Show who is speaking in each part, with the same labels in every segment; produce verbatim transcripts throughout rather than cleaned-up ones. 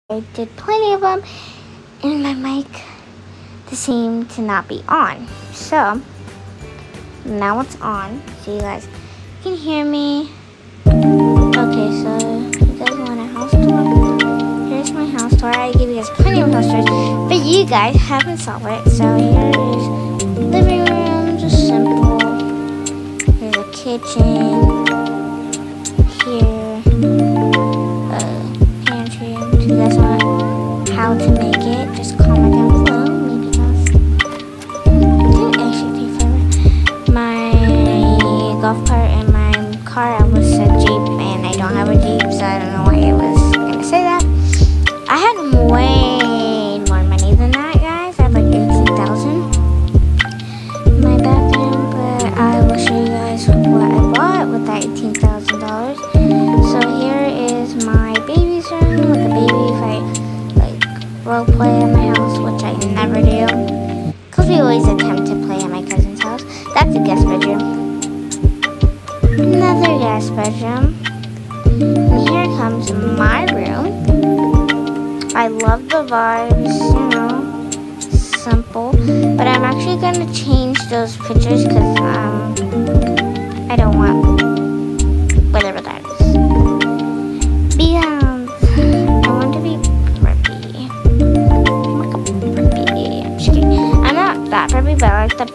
Speaker 1: I did plenty of them, and my mic seemed to not be on. So now it's on, so you guys can hear me. Okay, so you guys want a house tour? Here's my house tour. I give you guys plenty of house tours, but you guys haven't saw it. So here is living room, just simple. Here's a kitchen. Here, uh, pantry. If you guys want how to make it, just comment down below. Maybe guys didn't actually pay for it. My golf cart and my car, I was a Jeep, and I don't have a Jeep, so I don't know why I was gonna say that. I had way more money than that, guys. I had like eighteen thousand. My bathroom, but I will show you guys what I bought with that eighteen thousand dollars. So here is my baby's room with the baby. If I like role play at my house, which I never do, because we always attempt to play at my cousin's house. That's a guest bedroom. Another guest bedroom. And here comes my room. I love the vibes, you know, simple. But I'm actually gonna change those pictures because um I don't want whatever that is. Because I want to be preppy. I'm like a preppy. I'm just kidding. I'm not that preppy, but I like the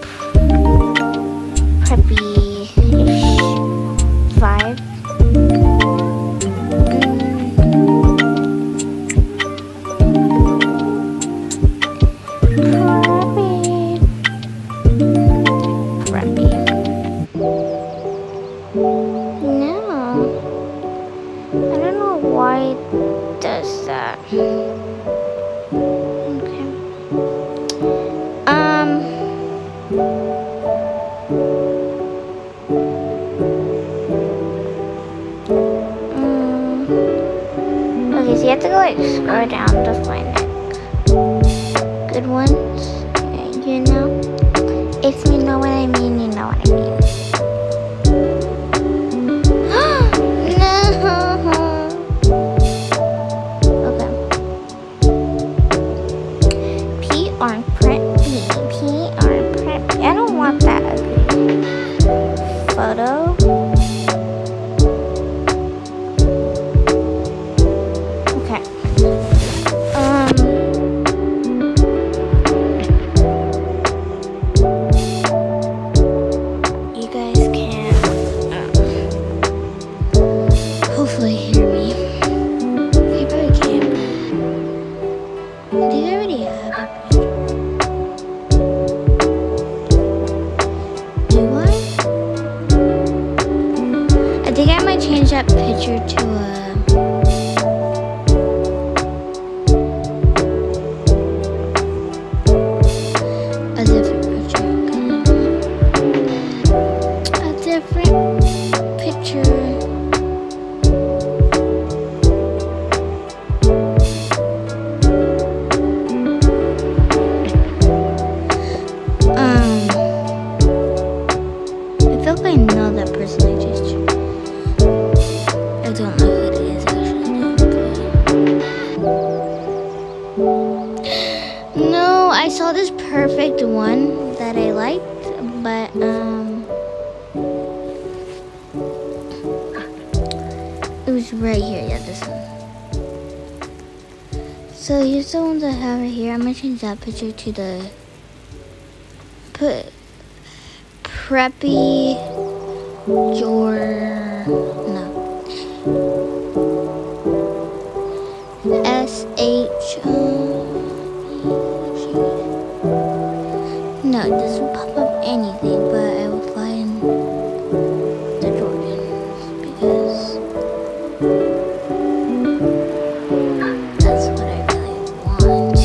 Speaker 1: preppy-ish vibe. Why it does that? Okay. Um. Mm, okay, so you have to go like scroll down to find like good ones. Yeah, you know, if you know what I mean, you know what I mean. Photo. Okay. Um. You guys can uh, hopefully hear me. You probably can. Do you already have a picture? Do I? I think I might change that picture to a a different picture. A different picture. Um, I feel like I know that person I just. I don't know who it is actually. No, I saw this perfect one that I liked, but um, it was right here. Yeah, this one. So here's the ones I have right here. I'm gonna change that picture to the put preppy your no. S H No, it doesn't pop up anything, but I will find the Jordans because that's what I really want.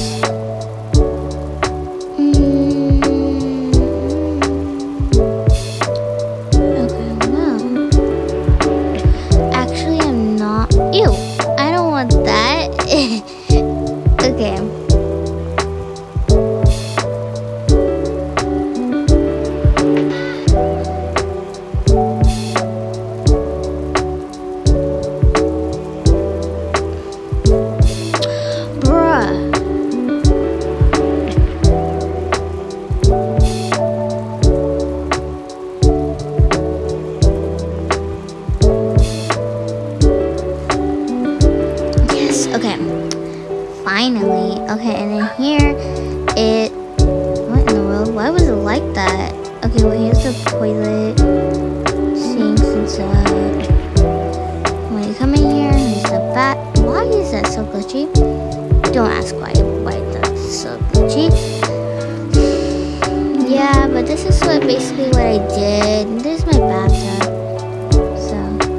Speaker 1: Mm. Okay, well. Okay, and then here it. What in the world? Why was it like that? Okay, well here's the toilet, sinks and stuff. When you come in here, here's the bat. Why is that so glitchy? Don't ask why. Why that's so glitchy. Yeah, but this is what basically what I did. This is my bathtub. So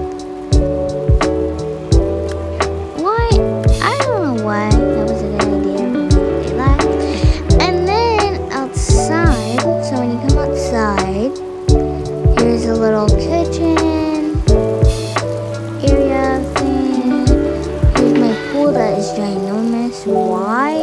Speaker 1: why? I don't know why that was a good idea. Really like. And then outside. So when you come outside, here's a little kitchen area thing. Here's my pool that is ginormous. Why?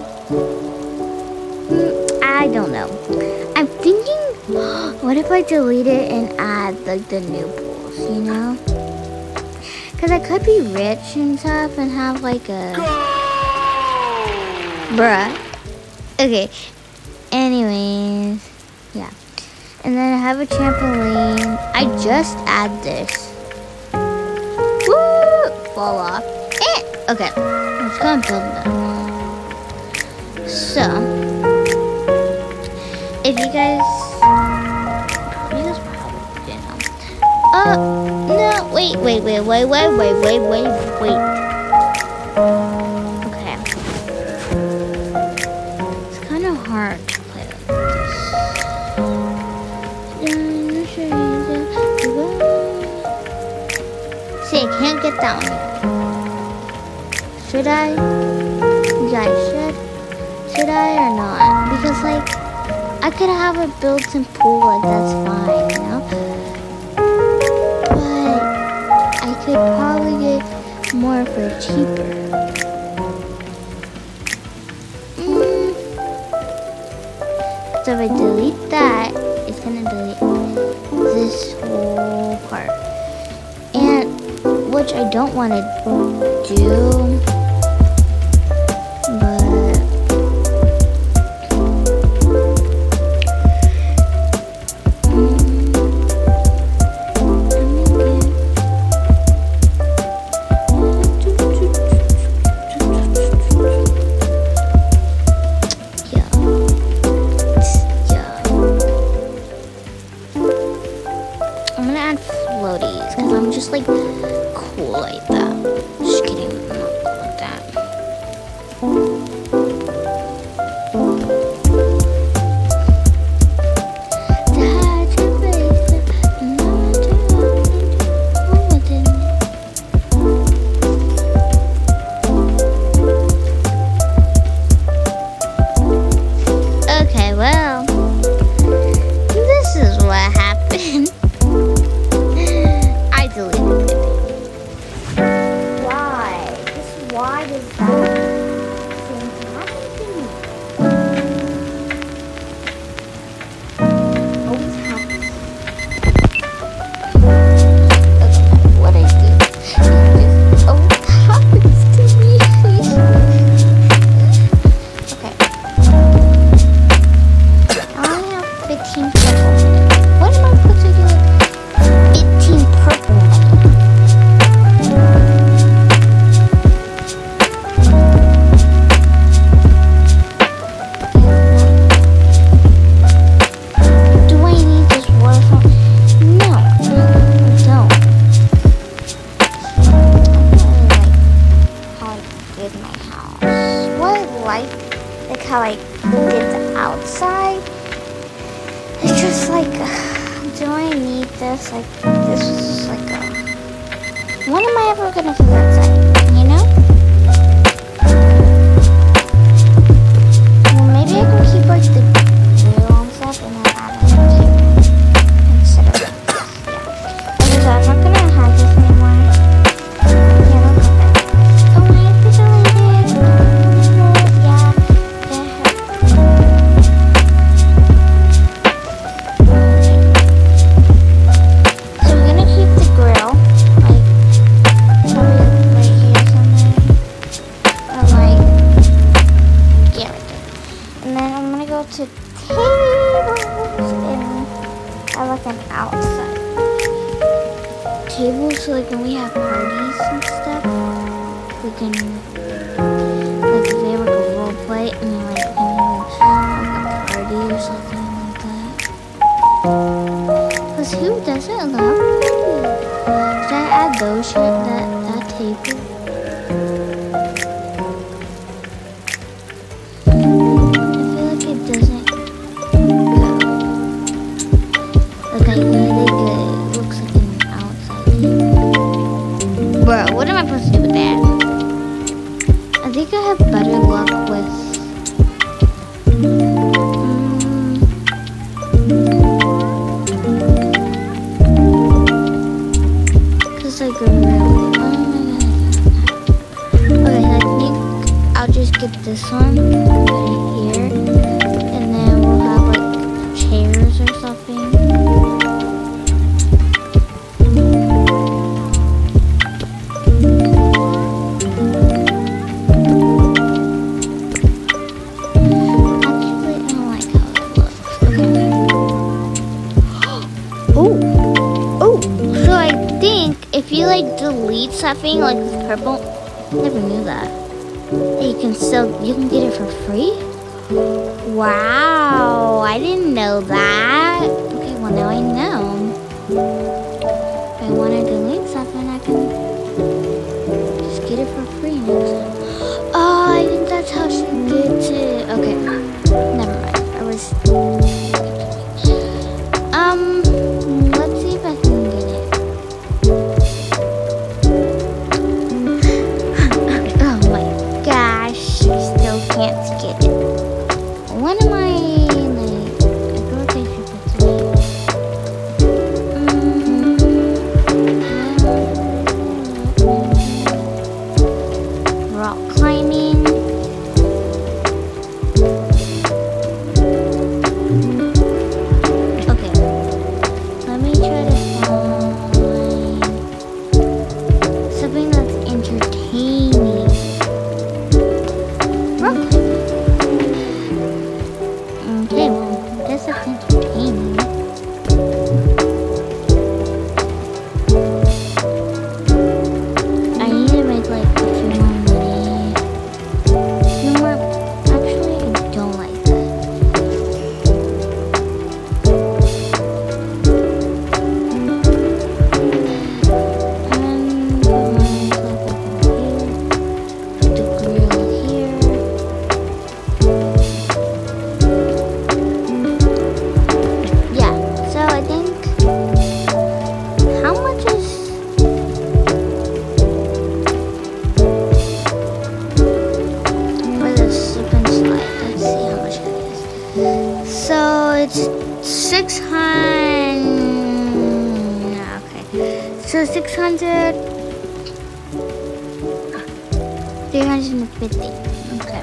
Speaker 1: Hmm, I don't know. I'm thinking, what if I delete it and add like the new pools, you know? Cause I could be rich and stuff and have like a bruh. Okay. Anyways, yeah. And then I have a trampoline. I just add this. Woo! Fall off. Eh. Okay. Let's go and build that. So, if you guys, you guys probably didn't know. Uh, no, wait, wait, wait, wait, wait, wait, wait, wait, wait. Okay. It's kind of hard to play like this. See, I can't get that one. Should I? You guys should? Should I or not? Because like, I could have a built-in pool, like that's fine, you know? But I could probably get more for cheaper. Mm. So if I delete that, it's gonna delete this whole part. And, which I don't want to do. Just like cool like that. Just kidding, I'm not cool like that. Okay, well, this is what happened. Why does that seem to happen to me? Always happens. Okay, what I do? This always happens to me. Okay. I only have fifteen purple minutes. What am I supposed to do with fifteen purple minutes? Like how I did the outside. It's just like, do I need this? Like, this is like a, when am I ever gonna figure outside, you know? Well, maybe I can keep like the glue and stuff and then add it tape instead of this, yeah. Okay, so I'm not gonna have this anymore. Yeah, that's okay. So why is it deleted? Yeah. To tables and I like an outside table, so like when we have parties and stuff, we can like if they have like a role play Who doesn't love it? Should I add those shit that that table? I feel like it doesn't go. Look, I really good. It looks like an outside. Bro, what am I supposed to do with that? I think I have better luck with. Like a really, oh my god. Okay, I think I'll just get this one, put it here, and then we'll have like chairs or something. Actually, I don't like how it looks. Okay. Oh, oh, so I think if you like delete something like this purple, never knew that. Hey, you can still you can get it for free. Wow, I didn't know that. Okay, well now I know. If I want to delete something, I can just get it for free next time. Oh, I think that's how she gets it. Okay, never mind. I was um. Let's see if I can get it. Can't get it. What am I like? I feel like I should put three. Mm-hmm. Rock climbing. Okay. Let me try to find something that's entertaining. Okay, well, I guess that's entertaining. I need to make like a few more money. No more. Actually, I don't like that. And put myself over here. Put the grill here. So it's six hundred. Okay, so six hundred, three hundred fifty. Okay.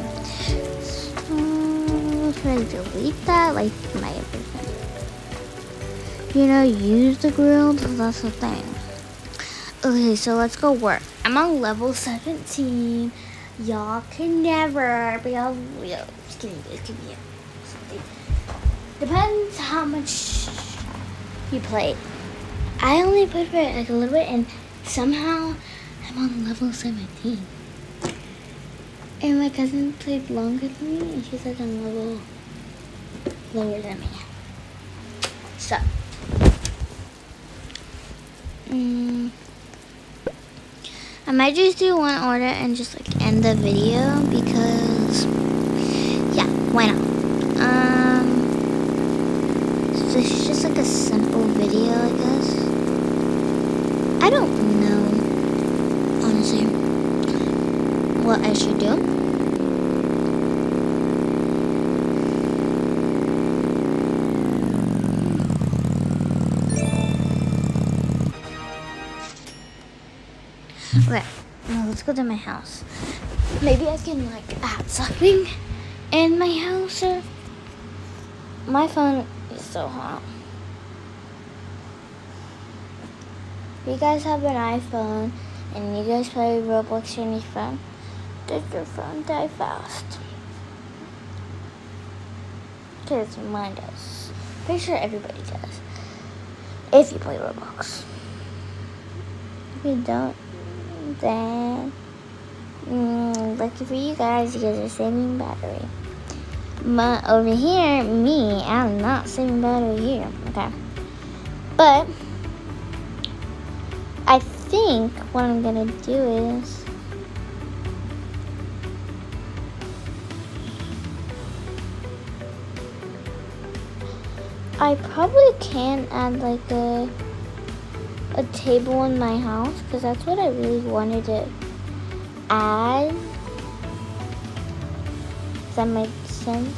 Speaker 1: So should I delete that? Like my everything. You know, use the grill. That's the thing. Okay, so let's go work. I'm on level seventeen. Y'all can never be able. Just give me this. Give me something. Depends how much you play. I only played for like a little bit, and somehow I'm on level seventeen. And my cousin played longer than me, and she's like on level lower than me. So, um, I might just do one order and just like end the video because, yeah, why not? Um. So it's just like a simple video, I guess. I don't know, honestly, what I should do. Okay, now let's go to my house. Maybe I can like add something in my house or my phone. It's so hot. If you guys have an iPhone and you guys play Roblox on your phone, does your phone die fast? Because mine does. Pretty sure everybody does. If you play Roblox. If you don't, then mm, lucky for you guys, you guys are saving battery. But over here, me, I'm not saving battery here. Okay. But I think what I'm gonna do is I probably can add like a a table in my house, because that's what I really wanted to add. Does that make sense?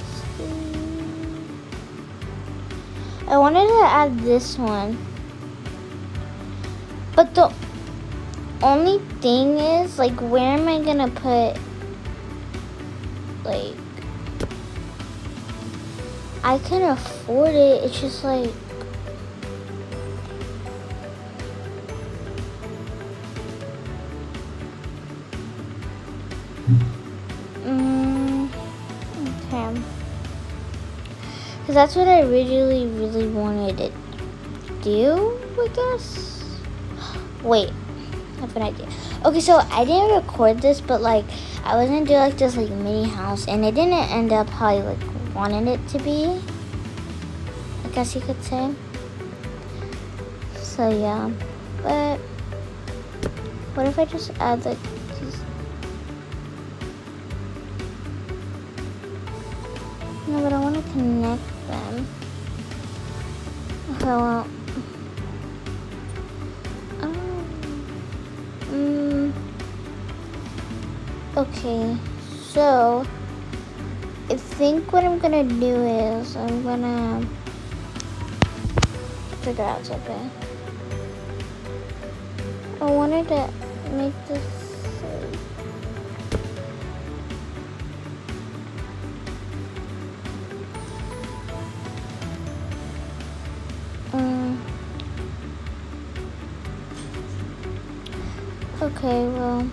Speaker 1: I wanted to add this one, but the only thing is, like, where am I gonna put, like, I can afford it, it's just like, mm, okay, because that's what I really, really wanted to do, I guess. Wait, I have an idea. Okay, so I didn't record this, but like, I was gonna do like this like mini house, and it didn't end up how I like wanted it to be, I guess you could say. So yeah, but what if I just add like these? No, but I want to connect them. Okay, well, um, mm, okay, so I think what I'm gonna do is I'm gonna figure out something. I wanted to make this. Um. Okay, well.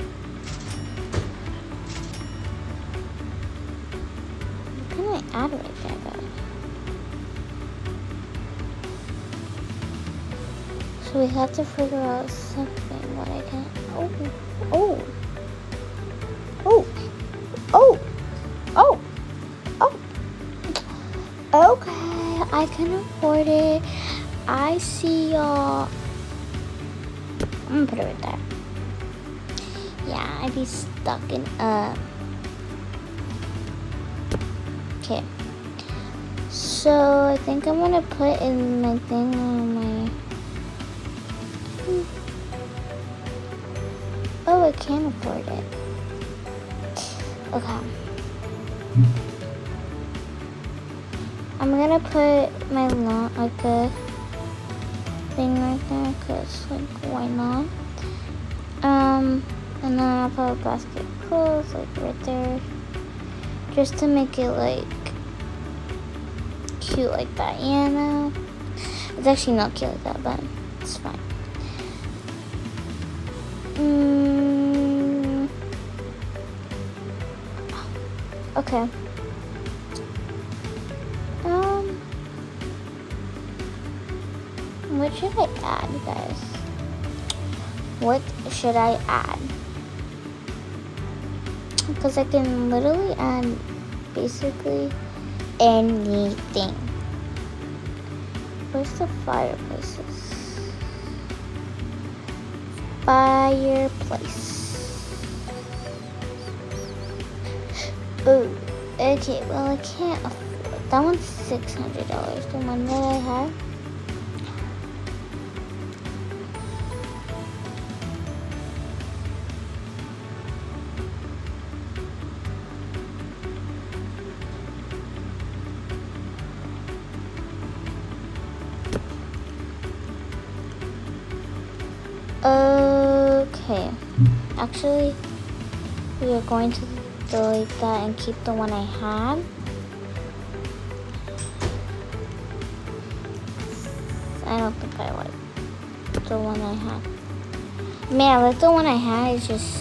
Speaker 1: Add right there, though. So we have to figure out something. What I can. Oh, oh, oh, oh, oh, oh. Okay, I can afford it. I see y'all. I'm gonna put it right there. Yeah, I'd be stuck in a. Okay, so I think I'm gonna put in my thing on my. Oh, I can't afford it. Okay. I'm gonna put my lawn, like a thing right there, cause like why not? Um, and then I'll put a basket of clothes like right there. Just to make it like cute like that, you know? It's actually not cute like that, but it's fine. Mm. Okay. Um. What should I add, guys? What should I add? Because I can literally add basically anything. Where's the fireplaces? Fireplace. Oh, okay, well I can't afford. That one's six hundred dollars, the one that I have. Okay, actually, we are going to delete that and keep the one I had. I don't think I like the one I had. Man, like the one I had is just.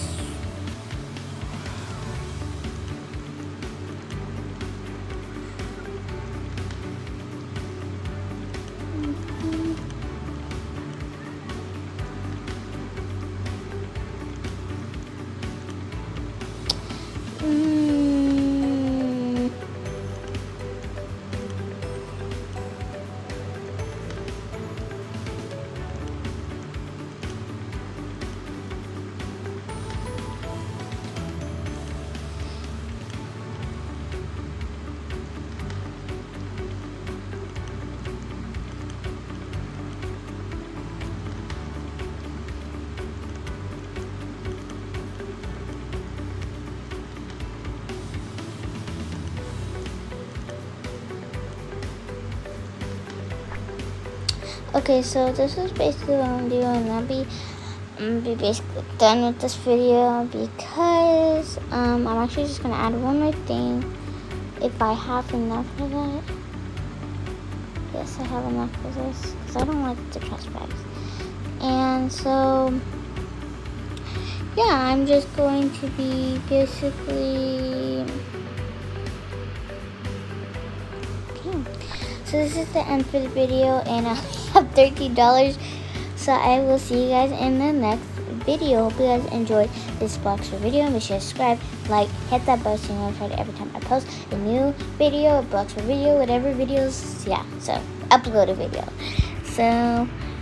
Speaker 1: Okay, so this is basically what I'm doing, and I'll be, I'm gonna be basically done with this video because um, I'm actually just gonna add one more thing if I have enough of that. Yes, I have enough of this because I don't like the trash bags. And so, yeah, I'm just going to be basically, okay. So this is the end for the video, and I have thirteen dollars. So I will see you guys in the next video. Hope you guys enjoyed this Bloxburg video. Make sure to subscribe, like, hit that bell so you're notified every time I post a new video, a Bloxburg video, whatever videos, yeah, so upload a video. So